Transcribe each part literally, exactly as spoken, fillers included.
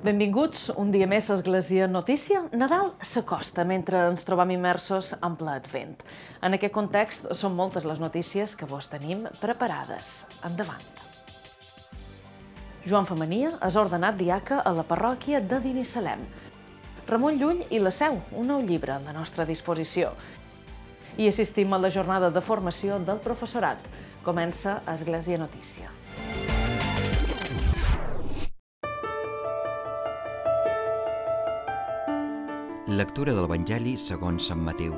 Benvinguts un dia més a Església Notícia. Nadal s'acosta mentre ens trobam immersos en ple Advent. En aquest context són moltes les notícies que vos tenim preparades. Endavant. Joan Femenia és ordenat diaca a la parròquia de Binissalem. Ramon Llull i la Seu, un nou llibre a la nostra disposició. I assistim a la jornada de formació del professorat. Comença Església Notícia. Lectura de l'Evangeli segons Sant Mateu.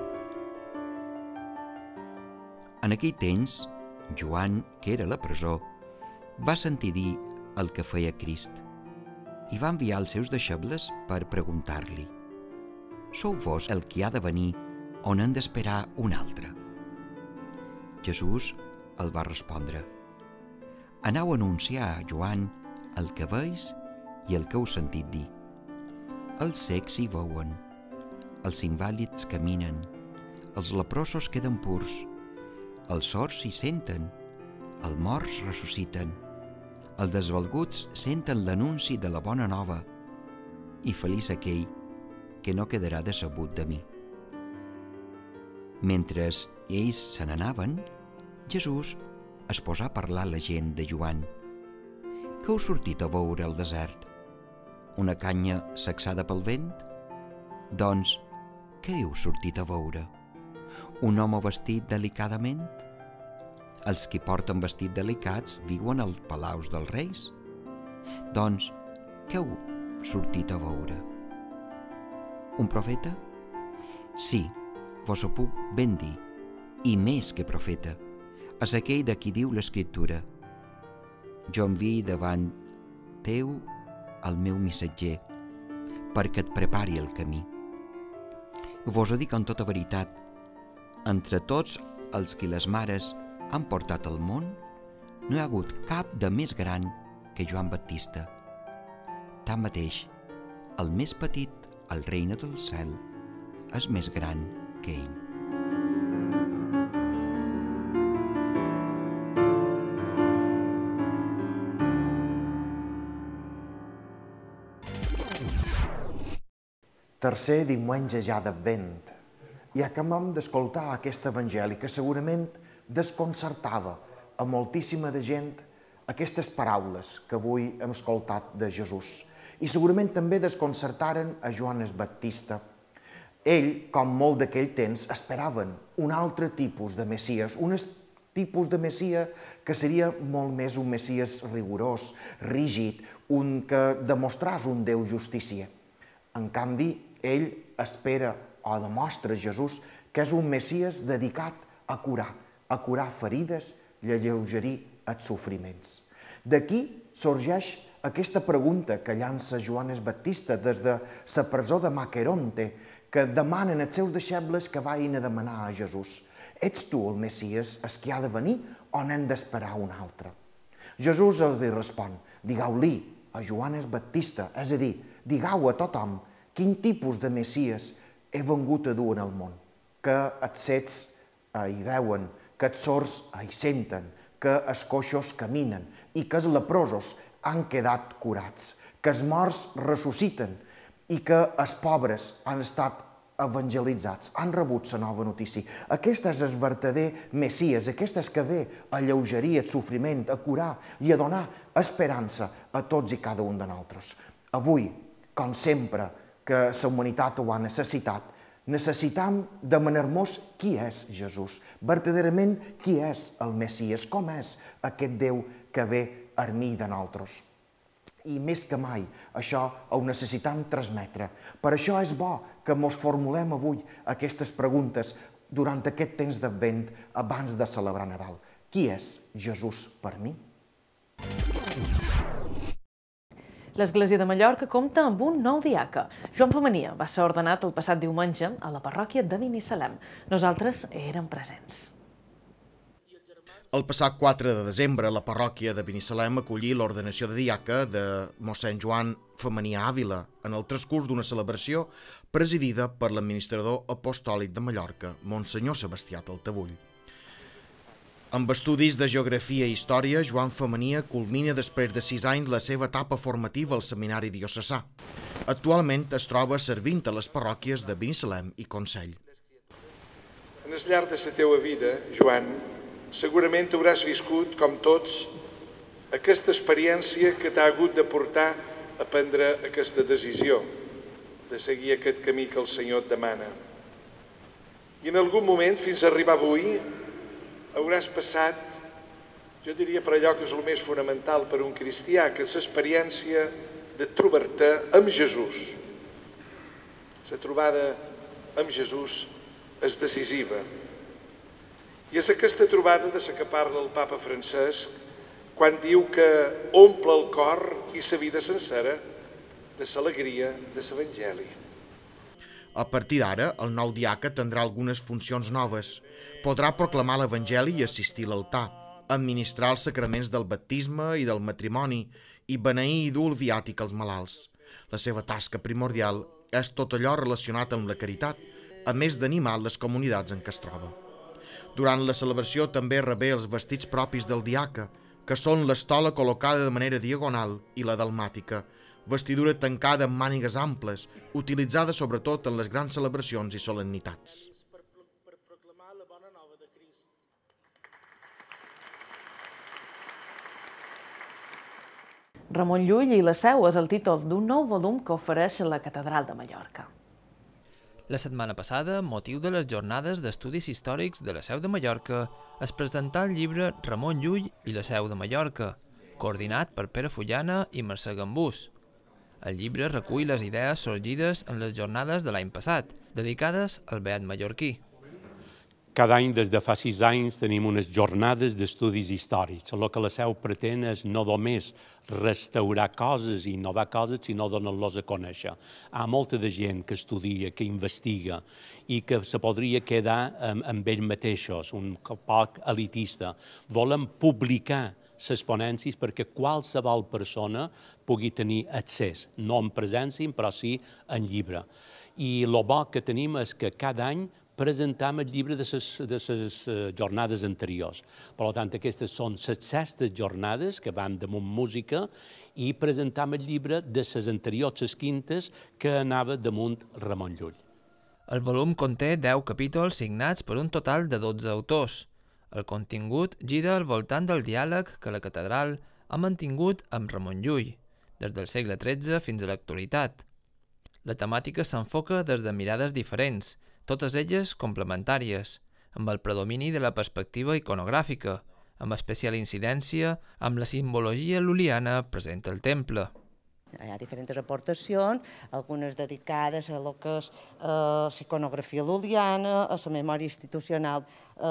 En aquell temps, Joan, que era a la presó, va sentir dir el que feia Crist i va enviar els seus deixebles per preguntar-li: «Sou vos el qui ha de venir o n'hem d'esperar un altre?» Jesús el va respondre: «Anau a anunciar a Joan el que veus i el que heu sentit dir. Els cecs hi veuen, els invàlids caminen, els leprosos queden purs, els sords hi senten, els morts ressusciten, els desvalguts senten l'anunci de la bona nova, i feliç aquell que no quedarà decebut de mi». Mentre ells se n'anaven, Jesús es posà a parlar a la gent de Joan. «Què heu sortit a veure al desert? Una canya sacsada pel vent? Doncs, què heu sortit a veure? Un home vestit delicadament? Els qui porten vestit delicats viuen als palaus dels reis. Doncs, què heu sortit a veure? Un profeta? Sí, vos ho puc ben dir, i més que profeta, és aquell de qui diu l'Escriptura: «Jo envio davant teu el meu missatger, perquè et prepari el camí». Vos ho dic amb tota veritat, entre tots els qui les mares han portat al món, no hi ha hagut cap de més gran que Joan Baptista. Tanmateix, el més petit al regne del cel és més gran que ell. Tercer diumenge ja d'Advent, i acabem d'escoltar aquest evangeli que segurament desconcertava a moltíssima de gent aquestes paraules que avui hem escoltat de Jesús, i segurament també desconcertaren a Joan el Baptista. Ell, com molt d'aquell temps, esperaven un altre tipus de Messies, un tipus de Messia que seria molt més un Messies rigorós, rígid, un que demostràs un Déu justicier. En canvi, ell espera o demostra a Jesús que és un Messies dedicat a curar, a curar ferides i a alleugerir els sofriments. D'aquí sorgeix aquesta pregunta que llança Joan el Baptista des de la presó de Maqueronte, que demanen als seus deixebles que vagin a demanar a Jesús: «Ets tu el Messies, el que ha de venir, o n'hem d'esperar un altre?» Jesús els respon: «Digueu-li a Joan el Baptista, és a dir, digueu a tothom quin tipus de Messies he vengut a dur en el món, que els cecs hi veuen, que els sords hi senten, que els coixos caminen i que els leprosos han quedat curats, que els morts ressusciten i que els pobres han estat evangelitzats, han rebut la nova notícia. Aquest és el verdader Messies, aquest és que ve a alleugerir el sofriment, a curar i a donar esperança a tots i cada un de nosaltres. Avui, com sempre que la humanitat ho ha necessitat, necessitam demanar-nos qui és Jesús, verdaderament qui és el Messies, com és aquest Déu que ve a mi de nosaltres. I més que mai, això ho necessitam transmetre. Per això és bo que ens formulem avui aquestes preguntes durant aquest temps d'Advent abans de celebrar Nadal. Qui és Jesús per mi? L'Església de Mallorca compta amb un nou diaca. Joan Femenia va ser ordenat el passat diumenge a la parròquia de Binissalem. Nosaltres érem presents. El passat quatre de desembre, la parròquia de Binissalem acollí l'ordenació de diaca de mossèn Joan Femenia Àvila en el transcurs d'una celebració presidida per l'administrador apostòlic de Mallorca, Monsenyor Sebastià Taltabull. Amb estudis de geografia i història, Joan Femenia culmina després de sis anys la seva etapa formativa al seminari diocesà. Actualment es troba servint a les parròquies de Binissalem i Consell. En el llarg de la teva vida, Joan, segurament hauràs viscut, com tots, aquesta experiència que t'ha hagut de portar a prendre aquesta decisió, de seguir aquest camí que el Senyor et demana. I en algun moment, fins a arribar avui, hauràs passat, jo diria per allò que és el més fonamental per un cristià, que és l'experiència de trobar-te amb Jesús. La trobada amb Jesús és decisiva. I és aquesta trobada de la que parla el papa Francesc quan diu que omple el cor i la vida sencera de l'alegria de l'Evangeli. A partir d'ara, el nou diaca tindrà algunes funcions noves. Podrà proclamar l'Evangeli i assistir a l'altar, administrar els sacraments del baptisme i del matrimoni i beneir i dur el viàtic als malalts. La seva tasca primordial és tot allò relacionat amb la caritat, a més d'animar les comunitats en què es troba. Durant la celebració també rebé els vestits propis del diaca, que són l'estola col·locada de manera diagonal i la dalmàtica, vestidura tancada amb mànigues amples, utilitzada sobretot en les grans celebracions i solemnitats. Ramon Llull i la Seu és el títol d'un nou volum que ofereix la Catedral de Mallorca. La setmana passada, amb motiu de les jornades d'estudis històrics de la Seu de Mallorca, es presentà el llibre Ramon Llull i la Seu de Mallorca, coordinat per Pere Fullana i Mercè Gambús. El llibre recull les idees sorgides en les jornades de l'any passat, dedicades al beat mallorquí. Cada any, des de fa sis anys, tenim unes jornades d'estudis històrics. El que la Seu pretén és no només restaurar coses i innovar coses, sinó donar-los a conèixer. Hi ha molta de gent que estudia, que investiga i que se podria quedar amb, amb ells mateixos, un poc elitista. Volen publicar les ponències perquè qualsevol persona pugui tenir accés, no en presència, però sí en llibre. I el bo que tenim és que cada any presentam el llibre de les jornades anteriors. Per tant, aquestes són les sextes jornades que van damunt música i presentam el llibre de les anteriors, les quintes, que anava damunt Ramon Llull. El volum conté deu capítols signats per un total de dotze autors. El contingut gira al voltant del diàleg que la catedral ha mantingut amb Ramon Llull, des del segle tretze fins a l'actualitat. La temàtica s'enfoca des de mirades diferents, totes elles complementàries, amb el predomini de la perspectiva iconogràfica, amb especial incidència amb la simbologia lul·liana present al temple. Hi ha diferents aportacions, algunes dedicades a lo que és la iconografia lul·liana, a la memòria institucional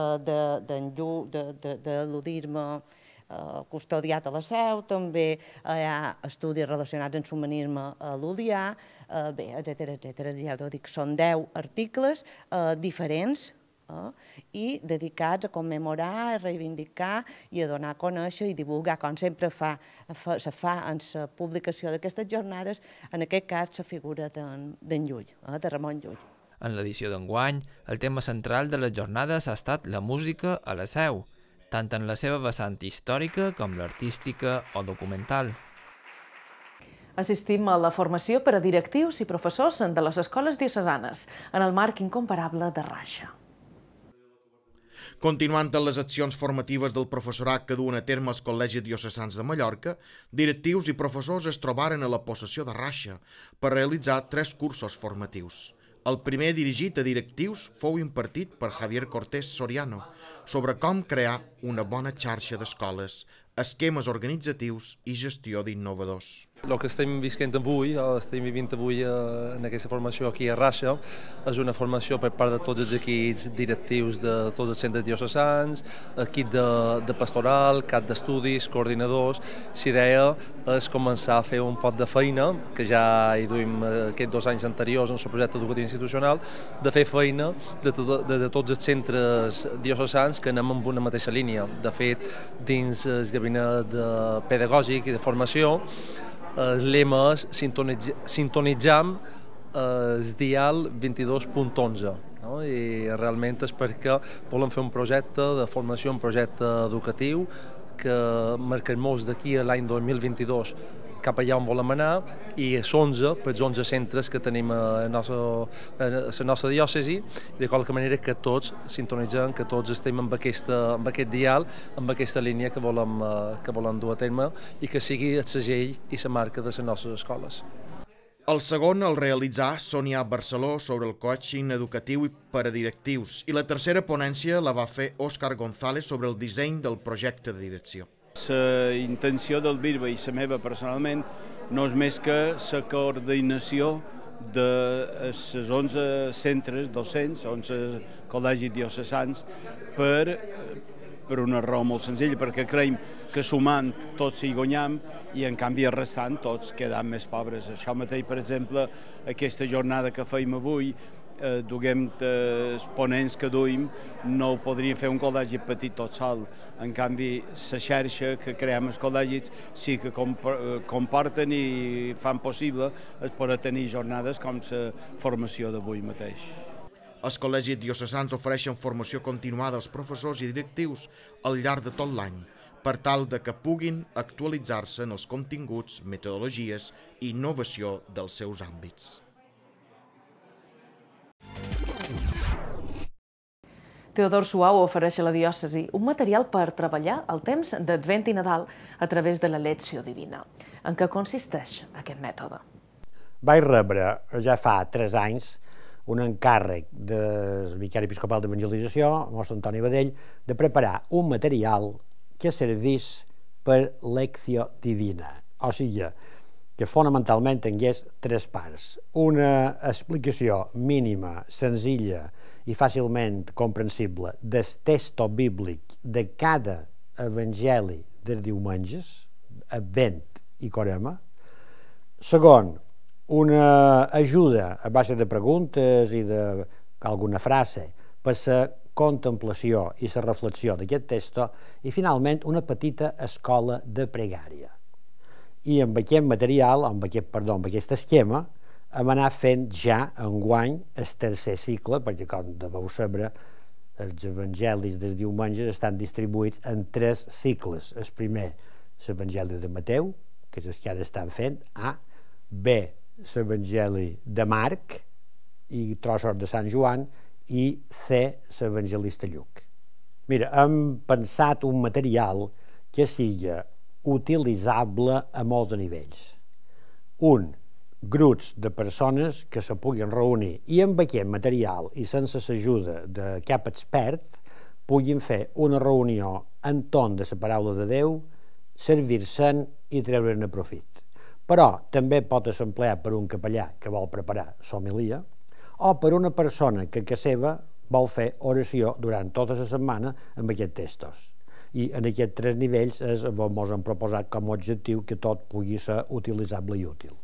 de l'udisme custodiat a la Seu, també hi ha estudis relacionats amb l'humanisme lul·lià, bé, etcètera, etcètera. Ja ho dic, són deu articles diferents i dedicats a commemorar, a reivindicar i a donar a conèixer i divulgar, com sempre se fa en la publicació d'aquestes jornades, en aquest cas la figura d'en Llull, de Ramon Llull. En l'edició d'enguany, el tema central de les jornades ha estat la música a la Seu, tant en la seva vessant històrica com l'artística o documental. Assistim a la formació per a directius i professors de les escoles diocesanes, en el marc incomparable de Raixa. Continuant amb les accions formatives del professorat que duen a terme els col·legis diocesans de Mallorca, directius i professors es trobaren a la possessió de Raixa per realitzar tres cursos formatius. El primer, dirigit a directius, fou impartit per Javier Cortés Soriano sobre com crear una bona xarxa d'escoles, esquemes organitzatius i gestió d'innovadors. El que estem visquent avui, estem vivint avui en aquesta formació aquí a Raixa, és una formació per part de tots els equips directius de tots els centres diocesans, equip de, de pastoral, cap d'estudis, coordinadors. L'idea és començar a fer un pot de feina, que ja hi duim aquests dos anys anteriors en el projecte educatiu institucional, de fer feina de, de, de tots els centres diocesans que anem en una mateixa línia. De fet, dins el gabinet de pedagògic i de formació, el lema és sintonitzam el dial vint-i-dos punt onze. no? I realment és perquè volem fer un projecte de formació, un projecte educatiu que marquen molts d'aquí a l'any dos mil vint-i-dos cap allà on volem anar, i és onze per els onze centres que tenim a la nostra diòcesi, i de qualque manera que tots sintonitzem, que tots estem amb, aquesta, amb aquest dial, amb aquesta línia que volem, que volem dur a terme i que sigui el segell i la marca de les nostres escoles. El segon el realitzà Sònia Barceló sobre el coaching educatiu per a directius, i la tercera ponència la va fer Òscar González sobre el disseny del projecte de direcció. La intenció del BIRBA i la meva personalment no és més que la coordinació de les onze centres docents, onze col·legis diocesans, per, per una raó molt senzilla, perquè creiem que sumant tots hi guanyam i en canvi restant tots quedam més pobres. Això mateix, per exemple, aquesta jornada que feim avui, Eh, duguem els ponents que duim, no ho podrien fer un col·legi petit tot sol. En canvi, la xarxa que creem els col·legis sí que comporten i fan possible poder tenir jornades com la formació d'avui mateix. Els col·legis diocesans ofereixen formació continuada als professors i directius al llarg de tot l'any, per tal de que puguin actualitzar-se en els continguts, metodologies i innovació dels seus àmbits. Teodor Suau ofereix a la diòcesi un material per treballar el temps d'Advent i Nadal a través de la Lecció Divina. En què consisteix aquest mètode? Vaig rebre ja fa tres anys un encàrrec del vicari episcopal d'evangelització, Monstre Antoni Badell, de preparar un material que servís per Lecció Divina. O sigui, que fonamentalment tingués tres parts. Una explicació mínima, senzilla i fàcilment comprensible del text bíblic de cada evangeli dels diumenges, Advent i Carema. Segon, una ajuda a base de preguntes i d'alguna frase per la contemplació i la reflexió d'aquest text, i finalment una petita escola de pregària. I amb aquest material, amb aquest, perdó, amb aquest esquema, hem anat fent ja enguany el tercer cicle, perquè com deveu saber, els evangelis dels diumenges estan distribuïts en tres cicles. El primer, l'Evangeli de Mateu, que és el que ara estan fent, A, B, l'Evangeli de Marc i trossos de Sant Joan, i C, l'Evangelista Lluc. Mira, hem pensat un material que sigui utilitzable a molts nivells. Un, grups de persones que se puguin reunir i amb aquest material i sense l'ajuda de cap expert puguin fer una reunió entorn de la paraula de Déu, servir-se'n i treure'n profit. Però també pot ser empleat per un capellà que vol preparar l'homilia o per una persona que a casa seva vol fer oració durant tota la setmana amb aquests textos. I en aquests tres nivells ens hem proposat com a objectiu que tot pugui ser utilitzable i útil.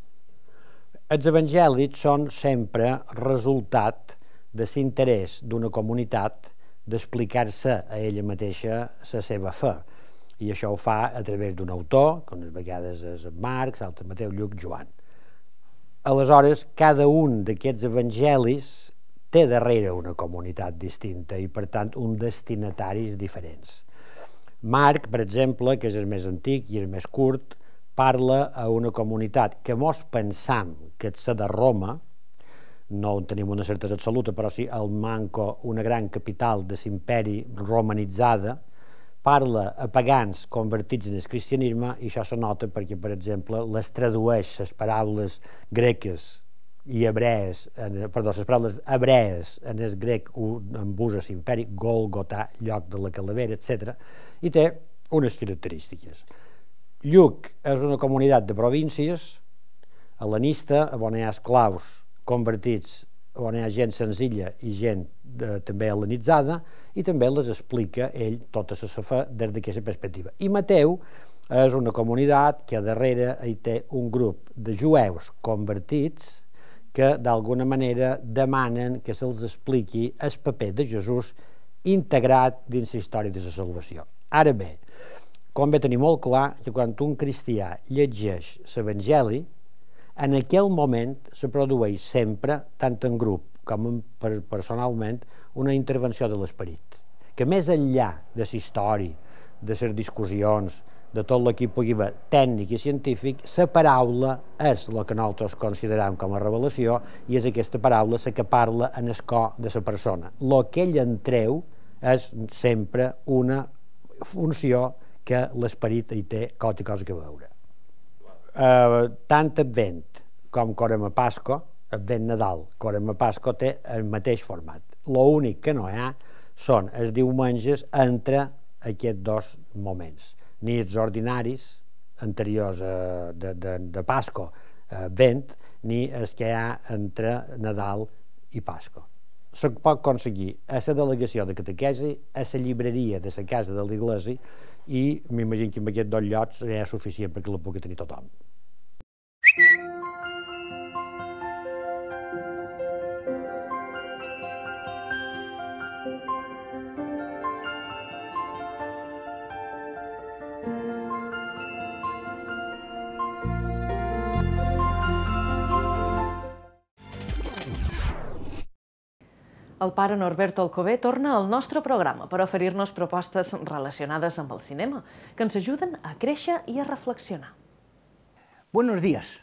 Els evangelis són sempre resultat de l'interès d'una comunitat d'explicar-se a ella mateixa la seva fe. I això ho fa a través d'un autor, que unes vegades és Marc, altres Mateu, Lluc, Joan. Aleshores, cada un d'aquests evangelis té darrere una comunitat distinta i, per tant, uns destinataris diferents. Marc, per exemple, que és el més antic i el més curt, parla a una comunitat que mos pensam que és la de Roma, no en tenim una certesa absoluta, però sí el Manco, una gran capital de l'imperi romanitzada, parla a pagans convertits en el cristianisme, i això se nota perquè, per exemple, les tradueix les paraules greques i hebrees, perdó, les paraules hebrees en el grec en ús a l'imperi, Golgotà, lloc de la calavera, etcètera, i té unes característiques. Lluc és una comunitat de províncies hel·lenista, on hi ha esclaus convertits, on hi ha gent senzilla i gent eh, també hel·lenitzada, i també les explica ell tota la fe des d'aquesta perspectiva. I Mateu és una comunitat que darrere hi té un grup de jueus convertits que d'alguna manera demanen que se'ls expliqui el paper de Jesús integrat dins la història de la salvació. Ara bé, convé tenir molt clar que quan un cristià llegeix l'Evangeli, en aquell moment se produeix sempre, tant en grup com personalment, una intervenció de l'esperit, que més enllà de la història, de les discussions, de tot el que hi pugui haver tècnic i científic, la paraula és el que nosaltres considerem com a revelació i és aquesta paraula la que parla en el cor de la persona. El que ell en treu és sempre una funció que l'esperit hi té cosa i cosa que veure. Eh, tant Advent com Corem a Pasco, Advent Nadal, Corem a Pasco té el mateix format. L'únic que no hi ha són els diumenges entre aquests dos moments, ni els ordinaris anteriors eh, de, de, de Pasco, eh, Vent, ni els que hi ha entre Nadal i Pasco. Se pot aconseguir a la delegació de catequesi, a la llibreria de la casa de l'església, i m'imagino que en aquests dos llocs serà suficient perquè la pugui tenir tothom. El pare Norberto Alcover torna al nostre programa per oferir-nos propostes relacionades amb el cinema, que ens ajuden a créixer i a reflexionar. Buenos días.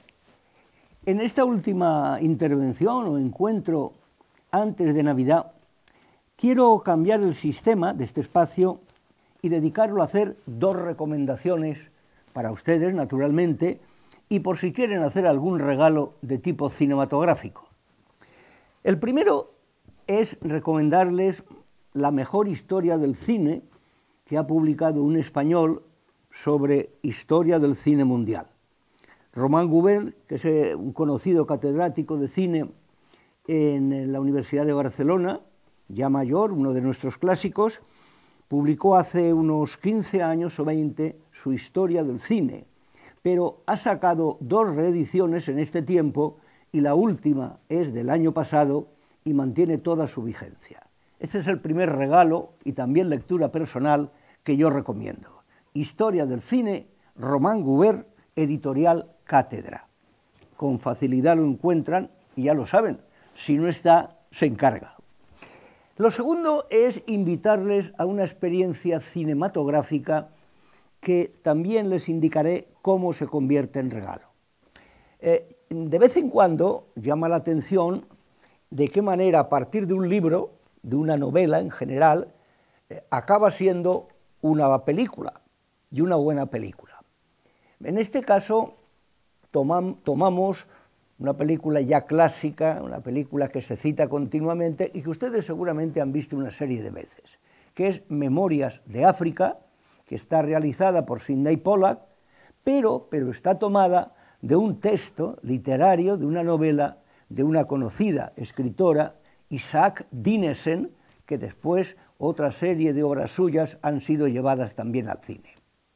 En esta última intervención o encuentro antes de Navidad, quiero cambiar el sistema de este espacio y dedicarlo a hacer dos recomendaciones para ustedes, naturalmente, y por si quieren hacer algún regalo de tipo cinematográfico. El primero es recomendarles la mejor historia del cine que ha publicado un español sobre historia del cine mundial. Román Gubern, que es un conocido catedrático de cine en la Universidad de Barcelona, ya mayor, uno de nuestros clásicos, publicó hace unos quince años o veinte su historia del cine, pero ha sacado dos reediciones en este tiempo y la última es del año pasado y mantiene toda su vigencia. Este es el primer regalo y también lectura personal que yo recomiendo. Historia del cine, Román Gubern, editorial Cátedra. Con facilidad lo encuentran y ya lo saben, si no está, se encarga. Lo segundo es invitarles a una experiencia cinematográfica que también les indicaré cómo se convierte en regalo. Eh, de vez en cuando llama la atención de qué manera, a partir de un libro, de una novela en general, eh, acaba siendo una película, y una buena película. En este caso, tomam, tomamos una película ya clásica, una película que se cita continuamente y que ustedes seguramente han visto una serie de veces, que es Memorias de África, que está realizada por Sidney Pollack, pero, pero está tomada de un texto literario, de una novela, de una conocida escritora, Isaac Dinesen, que después otra serie de obras suyas han sido llevadas también al cine.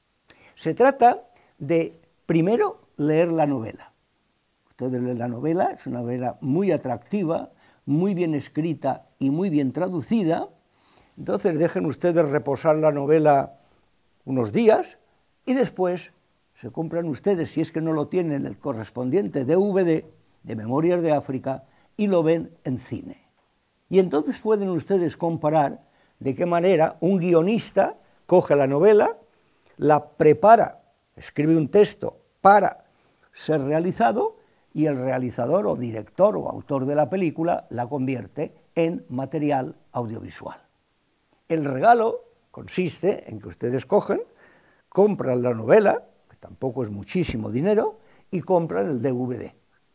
Se trata de, primero, leer la novela. Ustedes leen la novela, es una novela muy atractiva, muy bien escrita y muy bien traducida. Entonces dejen ustedes reposar la novela unos días y después se compran ustedes, si es que no lo tienen, el correspondiente D V D de Memorias de África y lo ven en cine. Y entonces pueden ustedes comparar de qué manera un guionista coge la novela, la prepara, escribe un texto para ser realizado y el realizador o director o autor de la película la convierte en material audiovisual. El regalo consiste en que ustedes cogen, compran la novela, que tampoco es muchísimo dinero, y compran el D V D.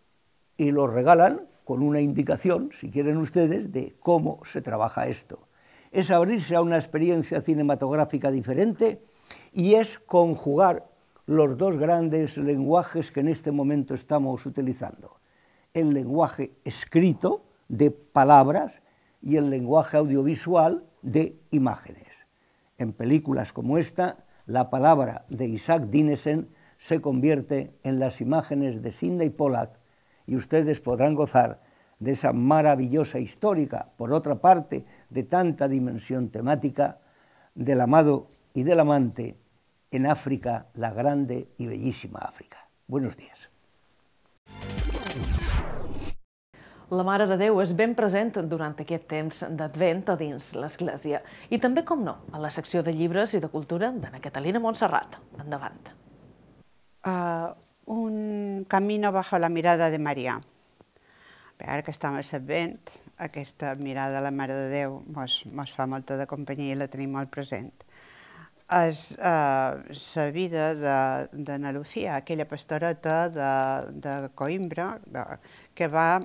Y lo regalan con una indicación, si quieren ustedes, de cómo se trabaja esto. Es abrirse a una experiencia cinematográfica diferente y es conjugar los dos grandes lenguajes que en este momento estamos utilizando. El lenguaje escrito de palabras y el lenguaje audiovisual de imágenes. En películas como esta, la palabra de Isaac Dinesen se convierte en las imágenes de Sidney Pollack y ustedes podrán gozar de esa maravillosa histórica, por otra parte, de tanta dimensión temática, del amado y del amante en África, la grande y bellísima África. Buenos días. La Mare de Déu és ben present durant aquest temps d'Advent a dins l'Església i també, com no, a la secció de llibres i de cultura d'Anna Catalina Montserrat. Endavant. Uh, un camino bajo la mirada de Maria. Ara que estem a l'Advent, aquesta mirada a la Mare de Déu ens fa molta de companyia i la tenim molt present. És la vida d'Anna Lucía, aquella pastoreta de Coïmbra que va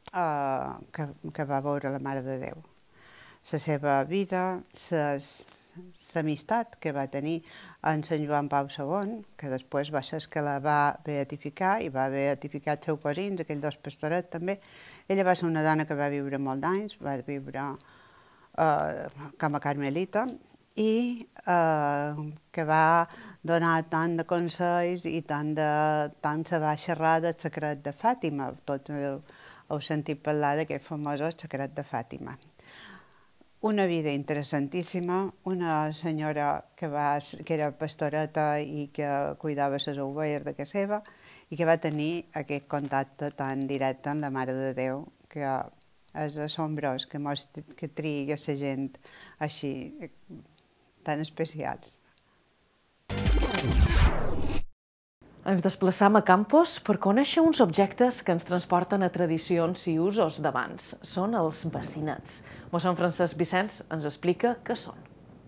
veure la Mare de Déu. La seva vida, l'amistat que va tenir amb Sant Joan Pau segon, que després va ser que la va beatificar i va beatificar els seus cosins, aquells dos pastorets també. Ella va ser una dona que va viure molts anys, va viure com a carmelita i que va donar tant de consells i tant se va xerrar del secret de Fàtima. Tots heu sentit parlar d'aquest famós secret de Fàtima. Una vida interessantíssima, una senyora que era pastoreta i que cuidava les ovelles de casa seva i que va tenir aquest contacte tan directe amb la Mare de Déu, que és assombrós que triï la gent així, tan especials. Ens desplaçam a Campos per conèixer uns objectes que ens transporten a tradicions i usos d'abans. Són els bacinets. Mossèn Francesc Vicenç ens explica què són.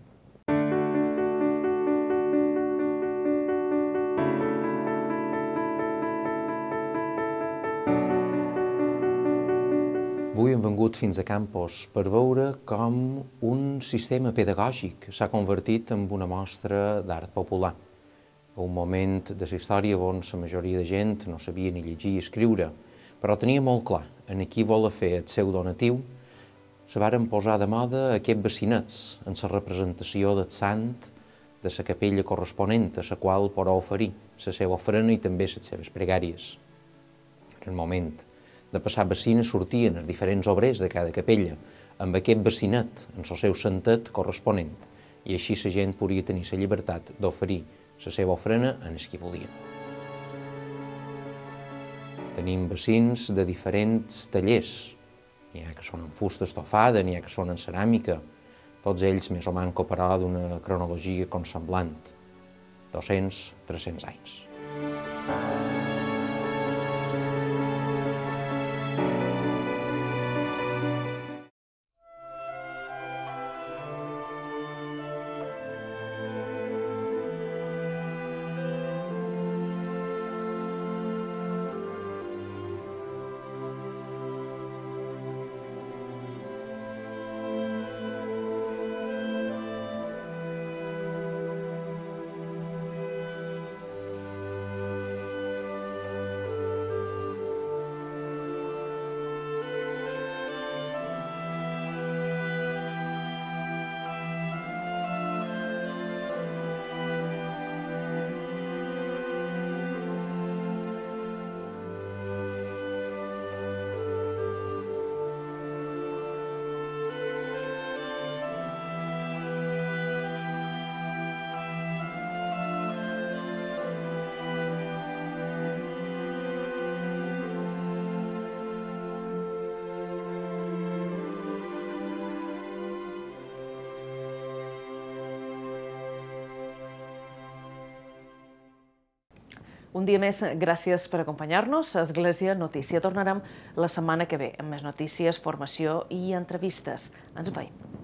Avui hem vengut fins a Campos per veure com un sistema pedagògic s'ha convertit en una mostra d'art popular. Un moment de la història on la majoria de gent no sabia ni llegir ni escriure, però tenia molt clar en qui volia fer el seu donatiu. Se varen posar de moda aquests bacinets en la representació del sant de la capella corresponent a la qual podrà oferir la seva ofrena i també les seves pregàries. En el moment de passar bacina sortien els diferents obrers de cada capella amb aquest bacinet en el seu sentet corresponent i així la gent podia tenir la llibertat d'oferir la seva ofrena en els qui volien. Tenim bacins de diferents tallers. N'hi ha que són en fusta estofada, n'hi ha que són en ceràmica, tots ells més o manco però d'una cronologia consemblant, dos-cents a tres-cents anys. Un dia més, gràcies per acompanyar-nos. A Església Notícia tornarem la setmana que ve amb més notícies, formació i entrevistes. Ens veiem.